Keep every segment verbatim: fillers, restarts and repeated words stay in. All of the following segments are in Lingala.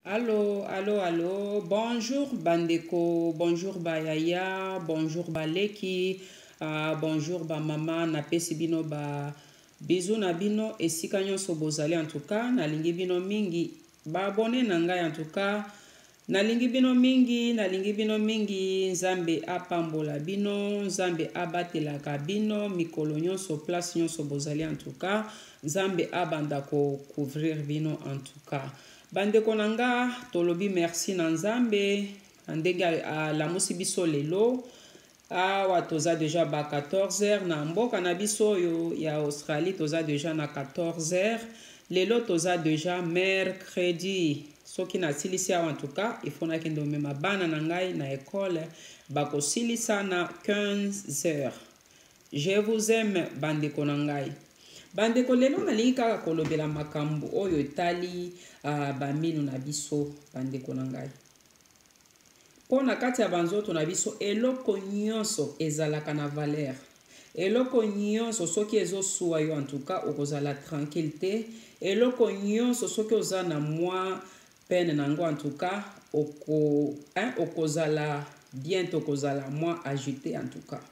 Allô, allô, allô. Bonjour Bandeko, bonjour Bayaya, bonjour Baleki, uh, bonjour ba mama na pesi bino ba bisous na bino esika nyonso bozali en tout cas nalingi bino mingi ba abonné na ngai en tout cas nalingi bino mingi nalingi bino mingi nzambe apambola bino nzambe abatelaka bino mikolo nyonso place nyonso bozali en tout cas nzambe abanda ko couvrir bino en tout cas bandeko na nga tolobi merci na nzambe ndenge alamusi biso lelo awa toza deja ba quatorze heures na mboka na biso oyo ya Australie toza deja na quatorze heures lelo toza deja mercredi soki nasilisi awa en tout cas ifo nakende omema bana na ngai na ekole bakosilisa na quinze heures. Je vous aime bandeko na ngai bandeko lelo nalingi kaka kolobela makambo oyo etali uh, baminu na biso bandeko na ngai mpo na kati ya banzoto na biso eloko nyonso ezalaka na valeur eloko nyonso soki ezosuwa yo en tout cas okozala tranquille te eloko nyonso soki oza na mwa pene nango en tout cas oko, hein, okozala bien tokozala mwa agité en tout cas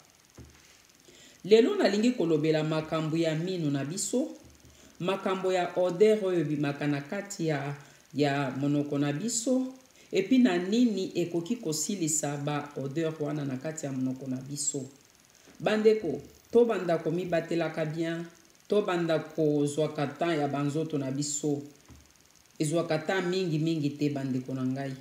lelo nalingi kolobela makambo ya minu na biso makambo ya odeur oyo bimaka na kati ya, ya monoko na biso epi na nini ekoki kosilisa ba odeur wana na kati ya monoko na biso bandeko to banda komibatelaka bien to banda kozwaka temps ya banzoto na biso ezwaka temps mingi mingi te bandeko na ngai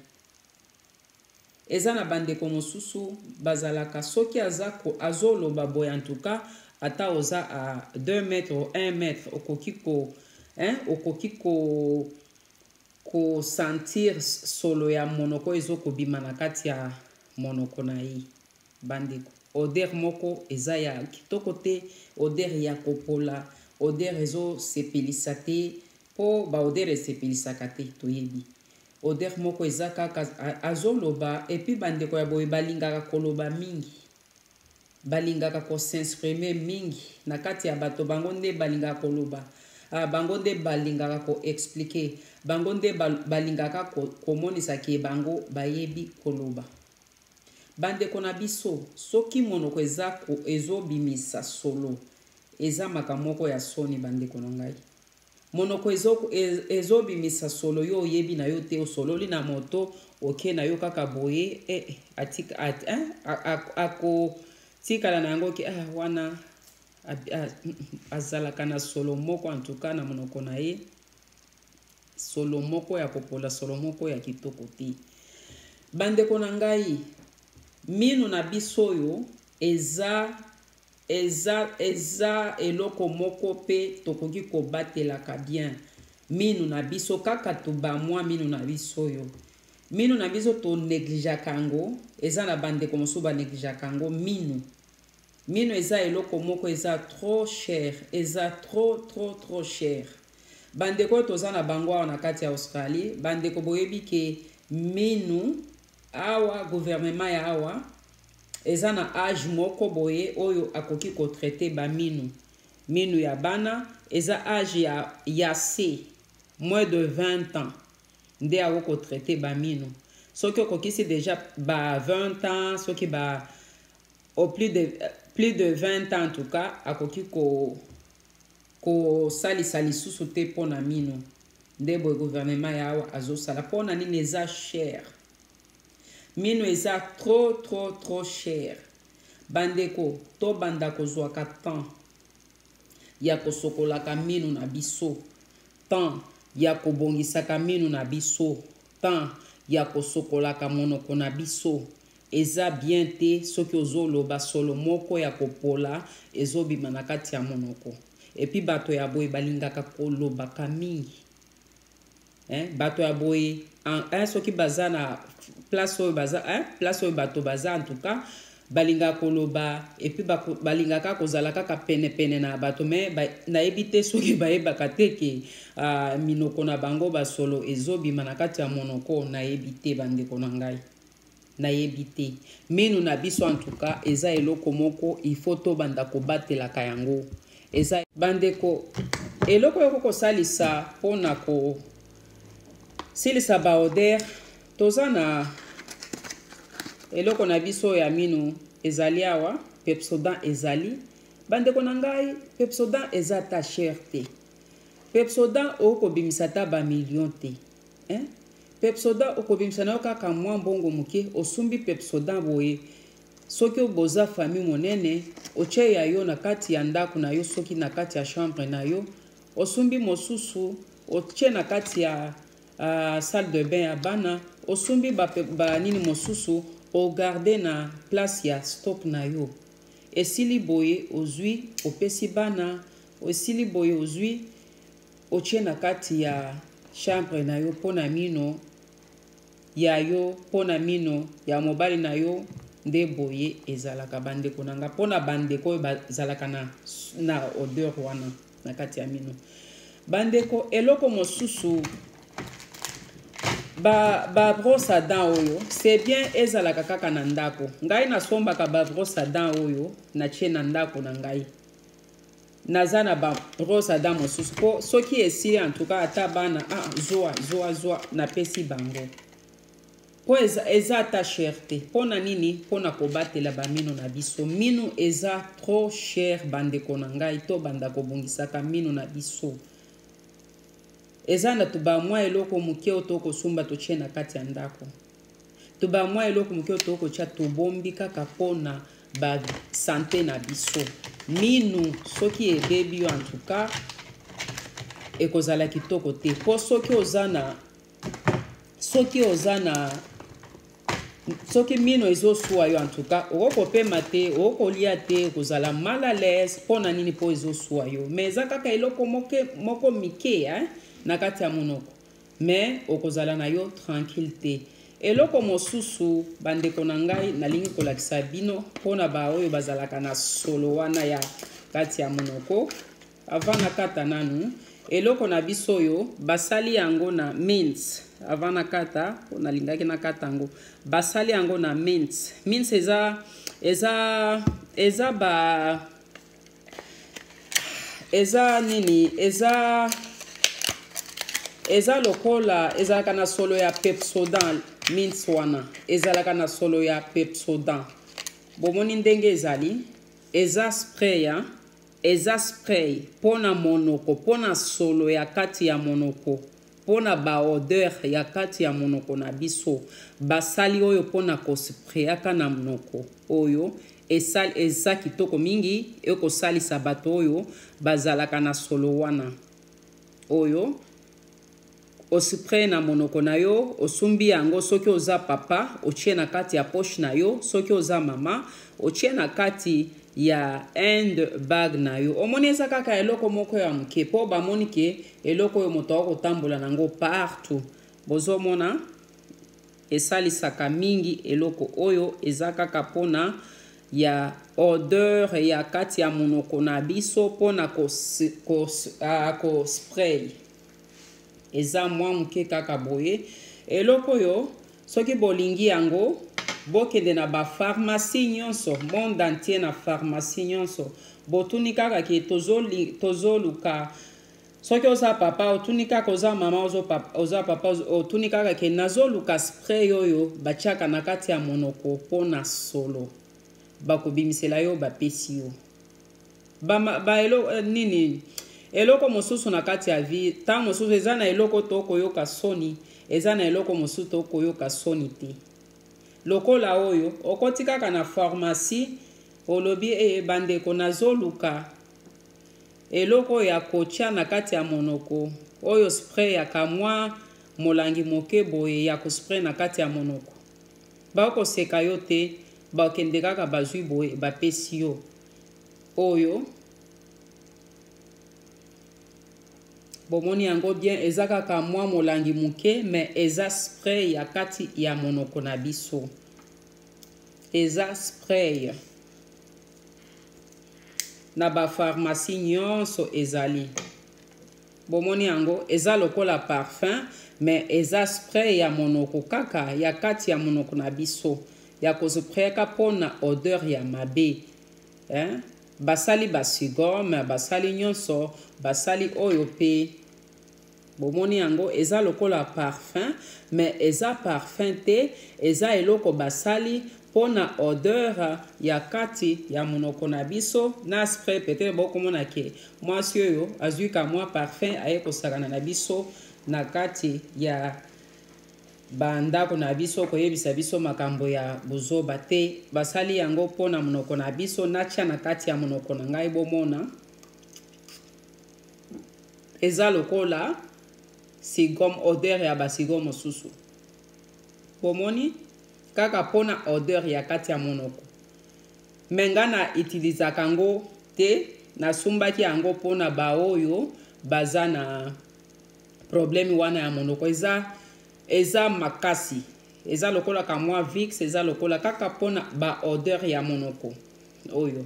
eza na bandeko mosusu bazalaka soki aza ko azoloba boye en tout cas ata oza a deux mètres ou un mètre okoki ko hein okoki ko ko sentir solo ya monoko ezokobima na kati ya monoko na ye bandeko odeur moko eza ya kitoko te odeur ya kopola odeur ezosepelisa te mpo baodeur esepelisaka te toyebi odeur moko eza kaka azoloba epi bandeko ya boye balingaka koloba mingi balingaka kosinexprime mingi na kati ya bato bango nde balingaka koloba ah, bango nde balingaka koexplike bango nde balingaka komonisa ke bango bayebi koloba bandeko na biso soki monoko eza ezobimisa solo eza makambo moko ya soni bandeko na ngai monoko ezobimisa solo yo oyebi na yo te osololi na moto oke na yo kaka boye eh, atika at, eh, akotikala na yango ke ah, wana azalaka na solo moko en tout cas na monoko na ye solo moko ya kopola solo moko ya kitoko te bandeko na ngai minu na biso oyo eza eza eza eloko moko pe tokoki kobatelaka bien minu na biso kaka tobamwa minu na biso oyo minu na biso to neglijaka yango eza na bandeko mosusu baneglijaka yango minu minu eza eloko moko eza trop cher eza trop trop trop cher bandeko oyo toza na bango awa na kati ya Australie bandeko boyebi ke minu awa gouvernement ya awa eza na age moko boye oyo akoki kotraite baminu minu ya bana eza age ya, ya C moins de vingt ans nde akoki kotraite baminu soki okokisi deja ba vingt ans soki ba au plus de, plus de vingt ans en tout cas akoki ko kosalisa lisusu te mpo na minu nde boye gouvernement ya awa azosala mpo na nini eza cher minu eza trop trop trop cher bandeko to banda kozwaka temps ya kosokolaka minu na biso temps ya kobongisaka minu na biso temps ya kosokolaka monoko na biso eza bien te soki ozoloba solo moko ya kopola ezobima na kati ya monoko epi bato ya boye balingaka kolobaka mingi hein? Bato ya boye en soki baza na place oyo baza hein? Place oyo bato baza en tout cas balingaka koloba epi balingaka kozala kaka pene pene na bato me ba, nayebi te soki bayebaka te ke uh, minoko na bango basolo ezobima na kati ya monoko nayebi te bandeko na ngai nayebi te minu na biso en tout cas eza eloko moko ifo to banda kobatelaka yango eza bandeko eloko yoko kosalisa mpona ko silisa ba odeur toza na eloko na biso ya mino ezali awa Pepsodent ezali bandeko na ngai Pepsodent eza ta cher te Pepsodent okobimisa ta ba million te hein Pepsodent okobimisa na yo kaka mwa mbongo moke osumbi Pepsodent boye soki oboza famille monene otie ya yo na kati ya ndako na yo soki na kati ya chambre na yo osumbi mosusu otie na kati ya uh, salle de bain ya bana osumbi ba, ba nini mosusu ogarde na place ya stock na yo esili boye ozwi opesi bana esili boye ozwi otie na kati ya chambre na yo pona mino ya yo pona mino ya mobali na yo nde boye ezalaka bandeko nanga pona bandeko oyo bazalaka na, na odeur wana na kati ya mino bandeko eloko mosusu ba, ba brosse à dents oyo c'est bien ezalaka kaka na ndako ngai nasombaka ba brosse à dents oyo natie na ndako na ngai naza na ba brosse à dents mosusu po soki esili en tout cas ata bana ah, zwa zwa zwa napesi bango po eza, eza ata cher te mpona nini mpona kobatela bamino na biso mino eza trop cher bandeko na ngai to banda kobongisaka mino na biso eza na tobamwa eloko moke oyo tokosumba totie na kati ya ndako tobamwa eloko moke oyo tokotia tobombi kaka mpona basante na biso mino soki ebebi yo en tout cas ekozala kitoko te mpo soki oza na soki oza na soki mino ezosua yo en tout cas okokopema te okolia te okozala mal à l'aise mpona nini mpo ezosua yo mais eza kaka eloko moke, moko mike hein? Na kati ya monoko mais okozala na yo tranquille te eloko mosusu bandeko na ngai nalingi kolakisa bino mpona baoyo bazalaka na solo wana ya kati ya monoko avant nakata nanu eloko na biso oyo basali yango na mint avant nakata nalingaki nakata yango basali yango na mint mint eza eza eza ba eza nini eza eza lokola ezalaka na solo ya Pepsodent mint wana ezalaka na solo ya Pepsodent bomoni ndenge ezali eza spray ya eza spray pona monoko pona solo ya kati ya monoko pona ba odeur ya kati ya monoko na biso basali oyo pona kosprayaka na monoko oyo esali eza kitoko mingi ekosalisa bato oyo bazalaka na solo wana oyo ospray na monoko na yo osumbi yango soki oza papa otie na kati ya poche na yo soki oza mama otie na kati ya hand bag na yo omoni eza kaka eloko moko ya moke po bamoni ke eloko oyo moto akotambola nango partout bozomona esalisaka mingi eloko oyo eza kaka pona ya odeur ya kati ya monoko na biso pona ko, ko, uh, ko spray eza mwa moke kaka boye eloko oyo soki bolingi yango bokende na ba pharmacie nyonso monde entier na pharmacie nyonso botuni kaka ke tozoluka soki oza papa otuni kaka oza mama oza papa otuni kaka ke nazoluka spray oyo batiaka na kati ya monoko mpona solo bakobimisela yo bapesi yo ba, ba elo nini eloko mosusu na kati ya vie ntango mosusu eza na eloko tokoyoka soni eza na eloko mosusu tokoyoka soni te lokola oyo okoti kaka na pharmacie olobi e bandeko nazoluka eloko ya kotia na kati ya monoko oyo spray ya kamwa molangi moke boye ya kospray na kati ya monoko bakoseka yo te bakende kaka bazwi boye bapesi yo oyo bomoni yango bien eza kaka mwa molangi moke mais eza spray ya kati ya monoko na biso eza spray na ba pharmacie nyonso ezali bomoni yango eza lokola parfum mais eza spray ya monoko kaka ya kati ya monoko na biso ya kospray pona odeur ya mabe hein? Basali basigome basali nyonso basali oyo pe bomoni yango eza lokola parfum mais eza parfum te eza eloko basali pona odeur ya kati ya monoko na biso na spray peut-être bokomona ke mwasi oyo azwi ka mwa parfum aye kosakana na biso na kati ya bandako na biso koyebisa biso makambo ya bozoba te basali yango pona monoko na biso natia na kati ya monoko na ngai bomona eza lokola sigom odeur ya basigom mosusu bomoni kaka pona odeur ya kati ya monoko me nga na itilizaka yango te nasumbaki yango pona baoyo baza na problème wana ya monoko eza eza makasi eza lokola ka mwa vix eza lokola kaka pona ba odeur ya monoko oyo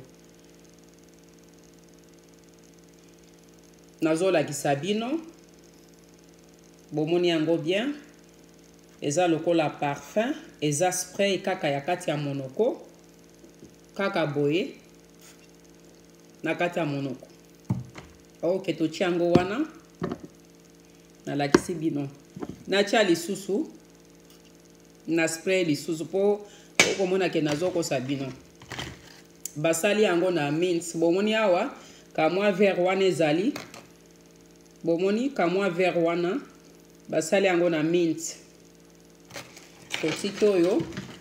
nazolakisa bino bomoni yango bien eza lokola parfum eza spray kaka ya kati ya monoko kaka boye na kati ya monoko ok totia yango wana nalakisi bino natia lisusu na spray lisusu po okomona ke nazokosa bino basali yango na mint bomoni awa kamwa verre wana ezali bomoni kamwa verre wana basali yango na mint kotiki oyo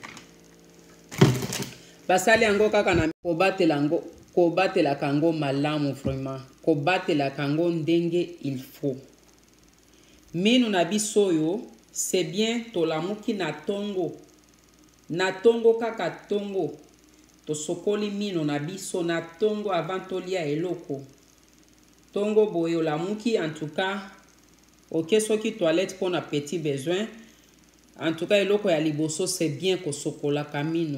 basali yango kaka na kobatela yango kobatelaka yango malamu vraiment kobatelaka yango ndenge il faut minu na biso oyo c'est bien tolamuki na tongo na tongo kaka tongo tosokoli mino na biso na tongo avant tolia eloko tongo boye olamuki en tout cas ok soki toilette pona petit besoin en tout cas eloko ya liboso c'est bien kosokolaka mino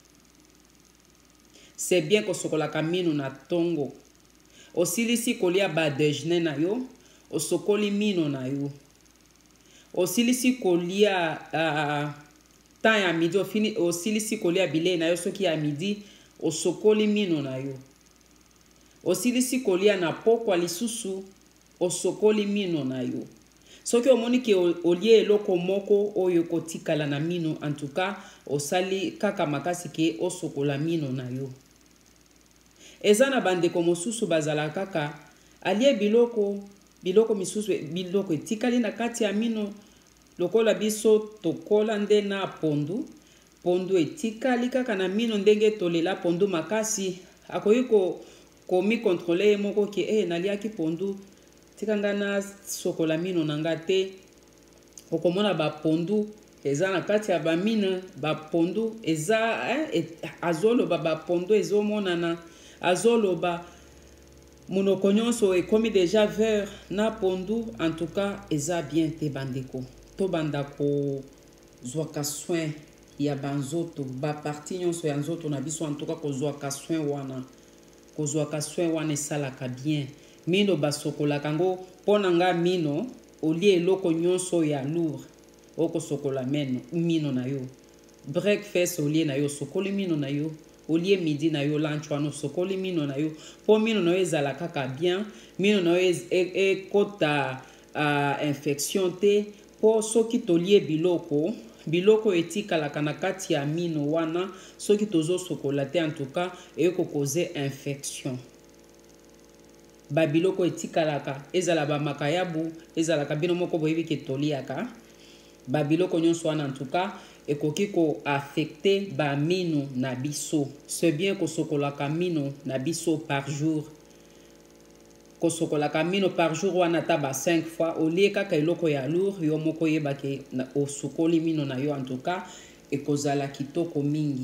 c'est bien kosokolaka mino na tongo osilisi kolia ba déjeuner na yo osokoli mino na yo osilisi kolia uh, temps ya midi ofini osilisi kolia bilei na yo soki ya midi osokoli mino na yo osilisi kolia na pokwa lisusu osokoli mino na yo soki omoni ke olie eloko moko oyo kotikala na mino en tout cas osali kaka makasi ke osokola mino na yo eza na bandeko mosusu bazala kaka alie biloko biloko misusu biloko etikali na kati ya mino lokola biso tokola nde na pondu pondu etikali kaka na mino ndenge tolela pondu makasi akoyi ko komi kontrole moko ke eh naliaki pondu tikanga na sokola mino nanga te okomona ba pondu eza na kati ya ba mine ba pondu eza eh, azoloba ba pondu ezomonana azoloba monoko nyonso ekomi déjà vert na pondu en tout cas eza bien te bandeko to banda ko zwaka soin ya banzoto ba parti nyonso ya nzoto na biso en tout cas ko zwaka soin wana ko zwaka soin wana esalaka bien mino basokolaka ngo pona nga mino olie eloko nyonso ya lourd okosokola meno mino na yo breakfast olie na yo sokoli mino na yo olie midi na yo lunch wana sokoli mino na yo po mino na yo ezala kaka bien mino na yo ekota uh, infection te po soki tolie biloko biloko etikalaka na kati ya mino wana soki tozosokola te en tout cas ekokoze infection babiloko etikalaka ezala bamakayabu ezalaka bino moko boyebi ke toliaka babiloko nyonso wana en tout cas ekoki ko affecter ba mino na biso c'est bien kosokolaka mino na biso par jour kosokolaka mino par jour wana ta ba cinq fois olie kaka eloko ya lourd yo moko yebake osokoli mino na yo en tout cas ekozala kitoko mingi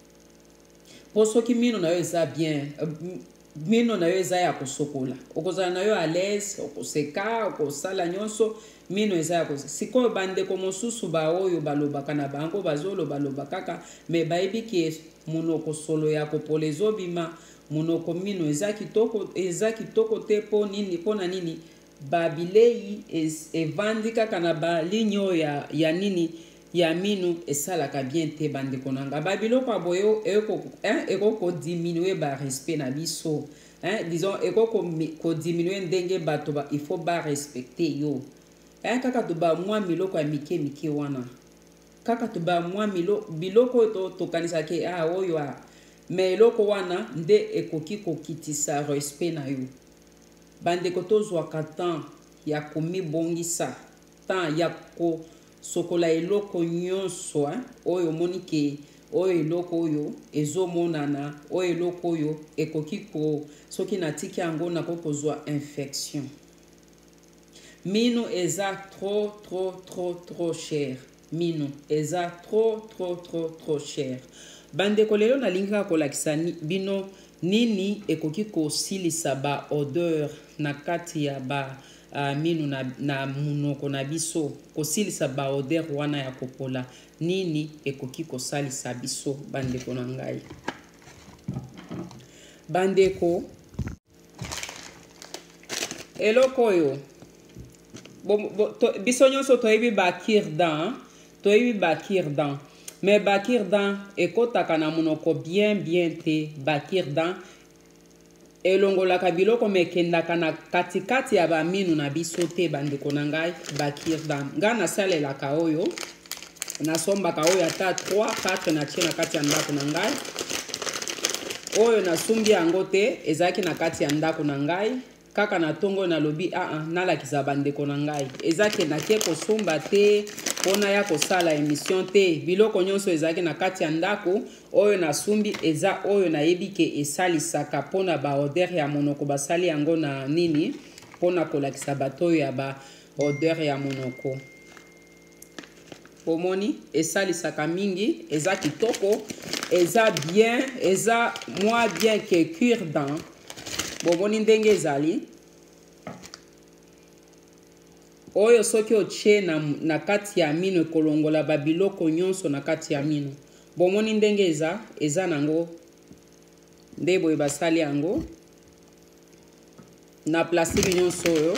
po soki mino na yo eza bien mino na yo eza ya kosokola okozala na yo à l'aise okoseka okosala nyonso mino eza ya kosokola sikoyo bandeko mosusu baoyo balobaka na bango bazoloba kaka me bayebi ke monoko solo ya kopola ezobima monoko mino eza kitoko eza kitoko te po nini pona nini babilei evandi kaka na baligne oyo ya, ya nini ya mino esalaka bien te bandeko nanga babiloko aboyo ekokodiminue barespect na biso disons ekokodiminue ndenge bato il faut barespecte yo aya kaka toba mwa miloko ya mike mike wana kaka toba mwa milo biloko to tokanisa ke ah oyo a me eloko wana nde ekoki kokitisa respect na yo bandeko tozwaka temps ya komibongisa temps ya kosokola eloko nyonso eh? Oyo omoni ke oyo eloko oyo ezomonana oyo eloko oyo ekoki ko soki natiki yango nakoki kozwa infection. Mino eza trop trop trop trop cher. Mino eza trop trop trop trop cher. Bandeko lelo nalingi kaka kolakisa bino nini ekoki kosilisa ba odeur na kati ya ba uh, mino na, na munoko na biso kosilisa ba odeur wana ya kopola nini ekoki kosalisa biso bandeko na ngai. Bandeko eloko oyo bo, bo, to, biso nyonso toyebi ba cure-dent toyebi ba cure-dent mais ba cure-dent ekotaka na munoko bien bien te. Ba cure-dent elongolaka biloko mekendaka na katikati ya baminu na biso te bandeko na ngai. Ba cure-dent ngai nasalelaka oyo nasombaka oyo ata trois quatre na tie na kati ya ndako na ngai. Oyo nasumbi yango te ezaki na kati ya ndako na ngai kaka na tongo na lobi a a nalakisa bandeko na ngai ezaki na ke kosumba te pona ya kosala émission te. Biloko nyonso ezaki na kati ya ndako oyo nasumbi eza oyo nayebi ke esalisaka pona ba odeur ya monoko basali yango na nini pona kolakisa bato oyo ya ba odeur ya monoko. Pomoni esalisaka mingi eza kitoko eza bien eza moi bien que cure-dent. Bomoni ndenge ezali oyo soki otie na, na kati ya mino ekolongola babiloko nyonso na kati ya mino. Bomoni ndenge eza eza nango nde boye basali yango na plastique nyonso oyo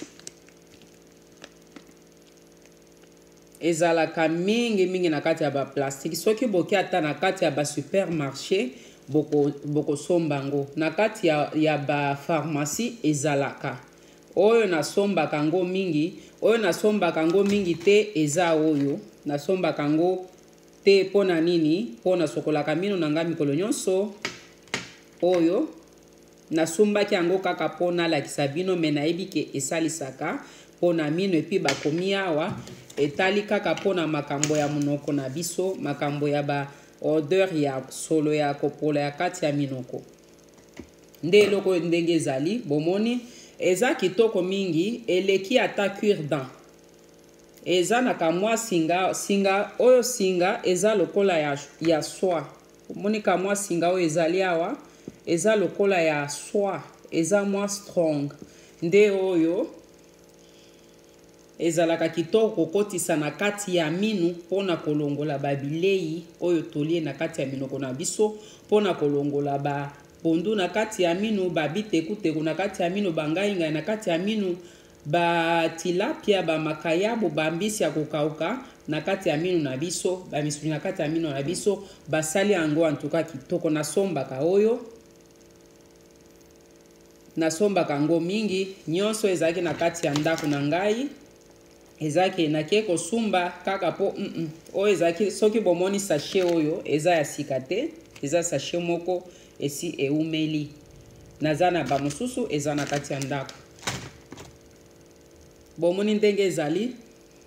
ezalaka mingi mingi na kati ya ba plastique. Soki boki ata na kati ya ba supermarché boko boko sombango na kati ya, ya ba pharmacie ezalaka oyo nasombaka ngo mingi oyo nasombaka ngo mingi te eza oyo nasombaka ngo te pona nini pona sokolaka mino na ngai mikolo nyonso oyo nasombaki yango kaka pona lakisa bino me nayebi ke esalisaka pona mino epi bakomi awa etali kaka pona makambo ya monoko na biso makambo ya ba odeur ya solo ya kopola ya kati ya minoko nde eloko ndenge ezali. Bomoni eza kitoko mingi eleki ata cure-dent eza na kamwa singa singa oyo singa eza lokola ya, ya soie. Bomoni kamwa singa oyo ezali awa eza lokola ya soie eza mwa strong nde oyo ezalaka kitoko kokotisa na kati ya minu pona kolongola babilei oyo tolie na kati ya minoko na biso pona kolongola ba pondu na kati ya minu babitekuteku na kati ya minu bangainga na kati ya minu ba tilapia ba makayabo bambisi ya kokauka na kati ya minu na biso bamisuni na kati ya minu na biso basali yango antuka kitoko. Nasombaka oyo nasombaka ngo mingi nyonso ezalaki na kati ya ndako na ngai ezaki nakie kosumba kaka po mm -mm. Oyo ezaki soki bomoni sachet oyo eza ya sika te eza sachet moko esi eumeli naza na bamosusu eza na kati ya ndako. Bomoni ndenge ezali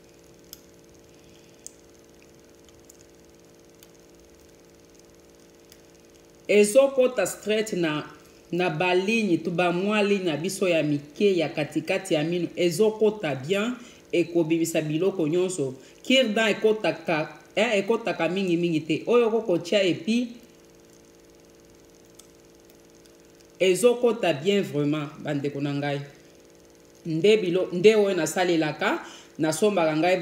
ezokota straight na na baligni to ba mwa ligne na biso ya mike ya katikati ya mino ezokota bien ekobimisa biloko nyonso. Cure-dent ekotaka eh, ekotaka mingi mingi te oyo kokotia epi ezokota bien vraiment bandeko na ngai nde bilo nde oyo nasalelaka nasombaka ngai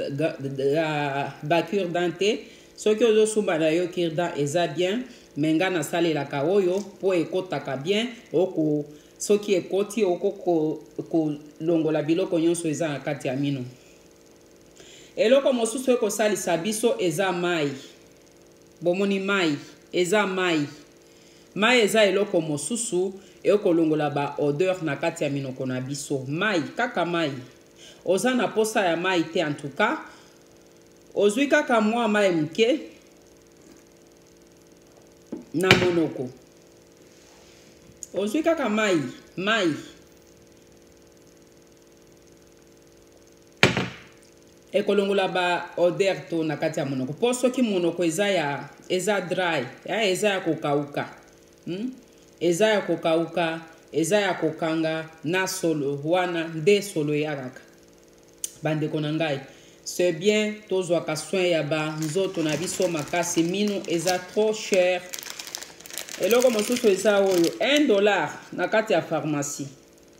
ba cure-dent te soki ozosumba na yo cure-dent eza bien me ngai nasalelaka oyo po ekotaka bien oko soki ekoti oko kolongola biloko nyonso eza na kati ya mino. Eloko mosusu ekosalisa biso eza mai. Bomoni mai eza mai mai eza eloko mosusu ekolongola ba odeur na kati ya minoko na biso mai kaka mai oza na posa ya mai te en tout cas ozwi kaka mwa mai muke na monoko ozwi kaka mai mai ekolongola ba odeur to na kati ya monoko po soki monoko eza ya eza dry ya eza ya kokauka hmm? eza ya kokauka eza ya kokanga na solo wana nde solo yakaka bandeko na ngai c'est bien tozwaka soin ya ba nzoto na biso makasi mino eza trop cher eloko mosusu eza oyo un dollar na kati ya pharmacie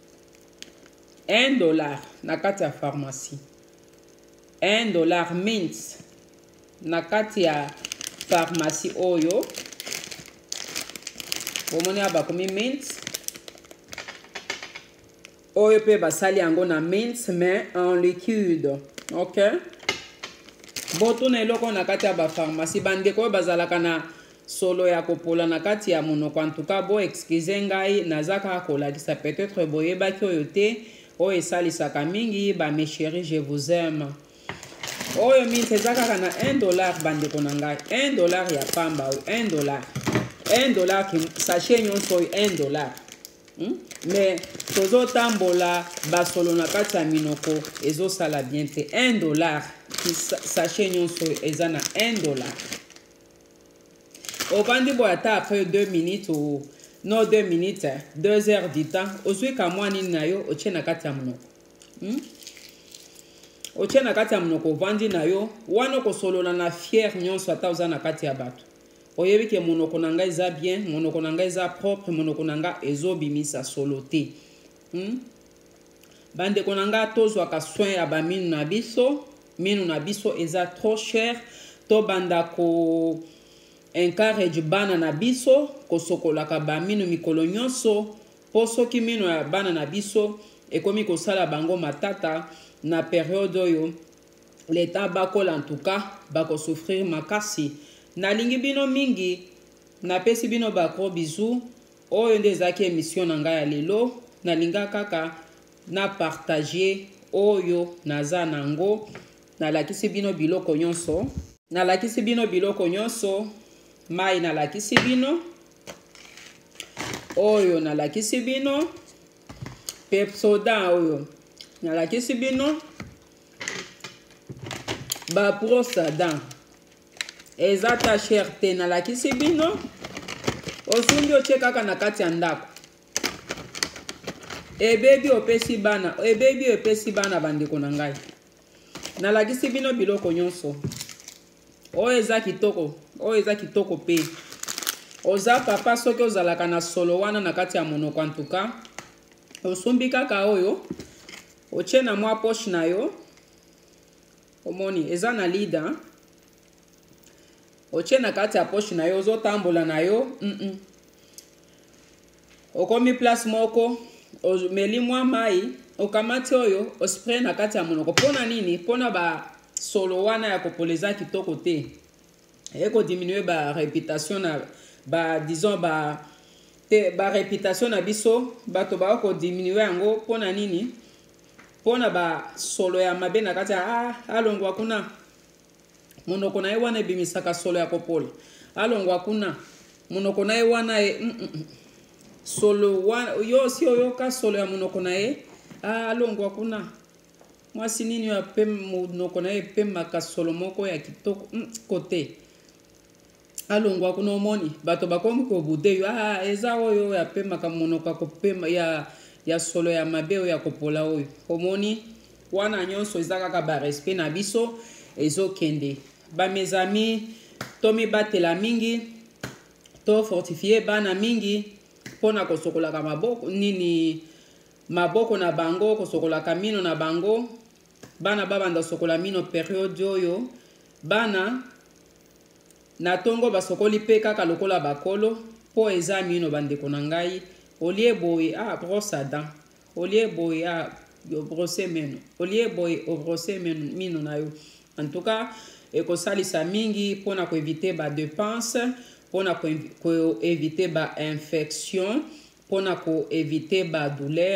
un dollar na kati ya pharmacie un dollar mint na kati ya pharmacie oyo bomoni abakomi mint oyo pe basali yango na mint mais en liquide ok botuna eloko na kati ya bapharmacie bandeko oyo bazalaka na solo ya kopola na kati ya monoko en tout cas bo excuse ngai naza kaka kolakisa peut-être boyebaki oyo te oyo esalisaka mingi ba mes chéris je vous aime oyo mint eza kaka na un dollar bandeko na ngai un dollar ya pamba oyo un dollar un dollar sachet nyonso oyo un dollar hmm? mais tozotambola basolo na kati ya minoko ezosala bien te un dollar sachet nyonso oyo eza na un dollar ovandi boye ata après deux minutes ou non deux minutes deux heures du temps ozwi kamwa nini na yo otie na kati ya monoko hmm? otie na kati ya monoko ovandi na yo wana okosolola na fiere nyonso ata oza na kati ya bato oyebi ke monoko na ngai eza bien monoko na ngai eza propre monoko na ngai ezobimisa solo te hmm? bandeko na ngai tozwaka soin ya baminu na biso minu na biso eza trop cher tobanda ko encourage bana na biso kosokolaka baminu mikolo nyonso po soki minu ya bana na biso ekomi kosala bango matata na periode oyo leta bakola en tout cas bakosouffrir makasi nalingi bino mingi napesi bino bako bizu oyo nde ezaki émission na ngai ya lelo nalinga kaka na partager oyo naza nango nalakisi bino biloko nyonso nalakisi bino biloko nyonso mai nalakisi bino oyo nalakisi bino pepsoda oyo nalakisi bino ba brosse dents eza ta cher te nalakisi bino osumbi otie kaka na kati ya ndako ebebi opesi bana ebebi opesi bana bandeko na ngai nalakisi bino biloko nyonso oyo eza kitoko oyo eza kitoko pe oza papa soki ozalaka na solo wana na kati ya monoko en tout cas osumbi kaka oyo otie na mwa poche na yo omoni eza na lida otie na kati ya poche na yo ozotambola na yo mm -mm. okomi place moko omeli mwa mai okamati oyo ospray na kati ya monoko mpona nini mpona basolo wana ya kopola eza kitoko te ekodiminue ba réputation na ba disons ba te ba réputation na biso bato ba ko diminuer yango mpona nini mpona ba solo ya mabe na kati ya ah alongwa kuna monoko na ye wana ebimisaka solo ya kopola alongwa kuna monoko na ye wana e mm -mm. solo wana yo si oyoka solo ya monoko na ye ah alongwa kuna mwasi nini ya pe monoko na ye pemaka solo moko ya kitoko mm, kote alongwa kuna omoni bato bakomi kobude yo ah eza oyo ya pemaka monoko kopema ya ya solo ya mabe oyo ya kopola oyo omoni wana nyonso eza kaka ba respect na biso ezokende ba mes amis to mibatela mingi to fortifier bana mingi pona kosokolaka maboko nini maboko na bango kosokolaka mino na bango bana babanda sokola mino periode oyo bana na tongo basokoli pe kaka lokola bakolo po eza mino bandeko na ngai olie boye ah brosse à dents olie boye ah yo brosse meno olie boye o brosse meno mino na yo en tout cas ekosalisa mingi pona ko éviter ba dépense pona ko éviter ba infection pona ko éviter ba douleur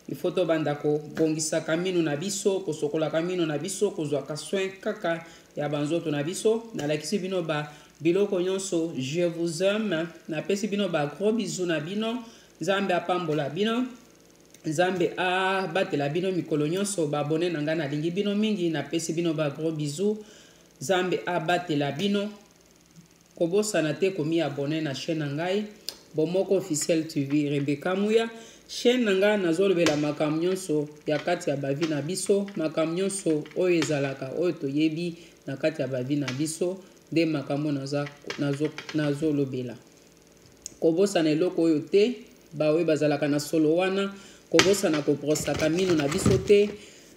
il faut to banda ko bongisaka mino na biso kosokolaka mino na biso kozwaka soin kaka ya banzoto na biso nalakisi bino ba biloko nyonso. Je vous aime, napesi bino ba gros bisous na bino. Nzambe apambola bino, Nzambe a batela bino mikolo nyonso. Ba abonné na nga nalingi bino mingi, napesi bino ba gros bisous. Nzambe a batela bino. Kobosana te komi abonné na chaîne na ngai Bomoko Officiel T V. Rebecca Muya chaîne na nga nazolobela makambo nyonso ya kati ya bavi na biso, makambo nyonso oyo ezalaka oyo toyebi na kati ya bavi na biso nde makambo naza nazo nazolobela. Kobosana eloko oyo te, ba oyo bazalaka na solo wana kobosana kobrosaka mino na biso te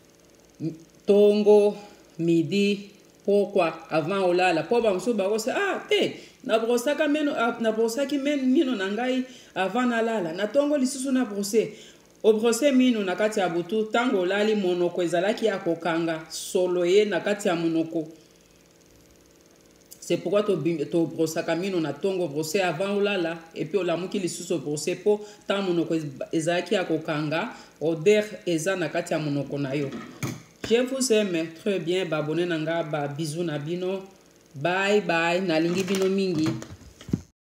tongo midi. Pourquoi avant olala po ba muso ba kosa ah te na brosaka meno na brosaki men mino na ngai avant na lala na tongo lisusu na brosser o brosser mino na kati ya butu tango olali monoko ezalaki ya kokanga solo ye na kati ya monoko. C'est pourquoi to to brosaka mino na tongo brosser avant olala et puis olamuki lisusu brosser po tant monoko ezalaki ya kokanga odeur eza na kati ya monoko na yo. Je vous aime très bien. Babone nanga ba bisous na bino. Bye bye. Nalingi bino mingi.